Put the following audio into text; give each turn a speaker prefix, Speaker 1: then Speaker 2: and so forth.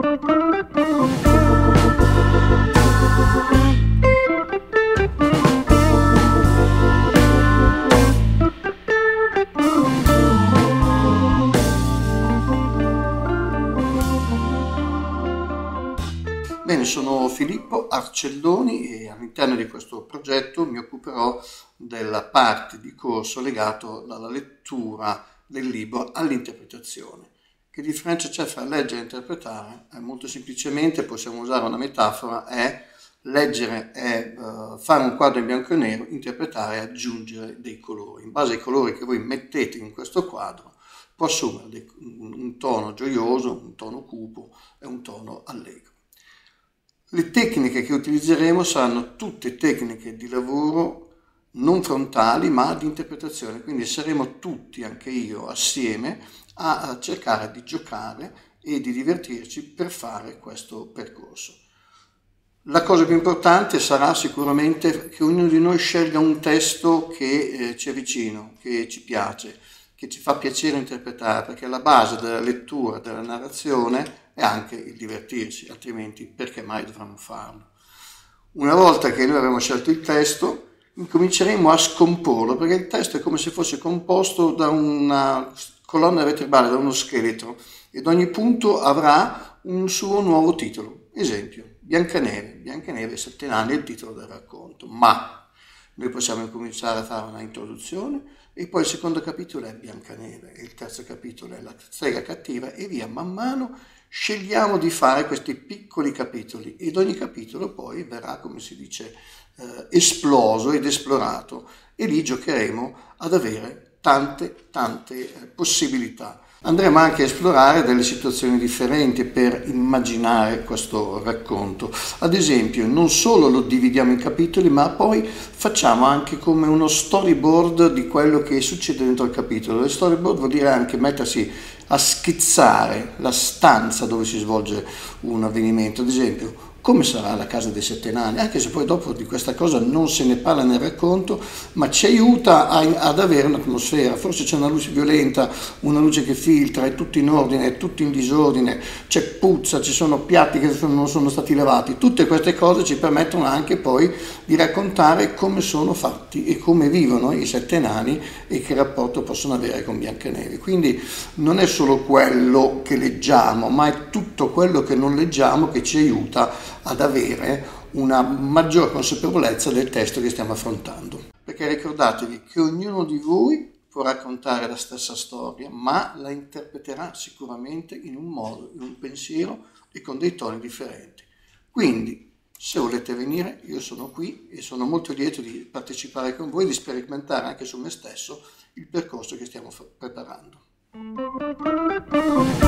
Speaker 1: Bene, sono Filippo Arcelloni e all'interno di questo progetto mi occuperò della parte di corso legato dalla lettura del libro all'interpretazione. Che differenza c'è fra leggere e interpretare? Molto semplicemente possiamo usare una metafora, è leggere è fare un quadro in bianco e nero, interpretare è aggiungere dei colori. In base ai colori che voi mettete in questo quadro può assumere un tono gioioso, un tono cupo e un tono allegro. Le tecniche che utilizzeremo saranno tutte tecniche di lavoro non frontali ma di interpretazione, quindi saremo tutti, anche io, assieme a cercare di giocare e di divertirci per fare questo percorso. La cosa più importante sarà sicuramente che ognuno di noi scelga un testo che ci è vicino, che ci piace, che ci fa piacere interpretare, perché la base della lettura, della narrazione è anche il divertirsi, altrimenti perché mai dovremmo farlo? Una volta che noi avremo scelto il testo, incominceremo a scomporlo, perché il testo è come se fosse composto da una colonna vertebrale, da uno scheletro, ed ogni punto avrà un suo nuovo titolo. Esempio, Biancaneve. Biancaneve, 7 anni, è il titolo del racconto, ma noi possiamo incominciare a fare una introduzione e poi il secondo capitolo è Biancaneve, e il terzo capitolo è la strega cattiva e via. Man mano scegliamo di fare questi piccoli capitoli ed ogni capitolo poi verrà, come si dice, esploso ed esplorato, e lì giocheremo ad avere tante possibilità. Andremo anche a esplorare delle situazioni differenti per immaginare questo racconto. Ad esempio, non solo lo dividiamo in capitoli, ma poi facciamo anche come uno storyboard di quello che succede dentro il capitolo. Lo storyboard vuol dire anche mettersi a schizzare la stanza dove si svolge un avvenimento. Ad esempio, come sarà la casa dei 7 nani, anche se poi dopo di questa cosa non se ne parla nel racconto, ma ci aiuta ad avere un'atmosfera. Forse c'è una luce violenta, una luce che filtra, è tutto in ordine, è tutto in disordine, c'è puzza, ci sono piatti che non sono stati lavati. Tutte queste cose ci permettono anche poi di raccontare come sono fatti e come vivono i 7 nani e che rapporto possono avere con Biancaneve. Quindi non è solo quello che leggiamo, ma è tutto quello che non leggiamo che ci aiuta ad avere una maggior consapevolezza del testo che stiamo affrontando. Perché ricordatevi che ognuno di voi può raccontare la stessa storia, ma la interpreterà sicuramente in un modo, in un pensiero e con dei toni differenti. Quindi, se volete venire, io sono qui e sono molto lieto di partecipare con voi, di sperimentare anche su me stesso il percorso che stiamo preparando.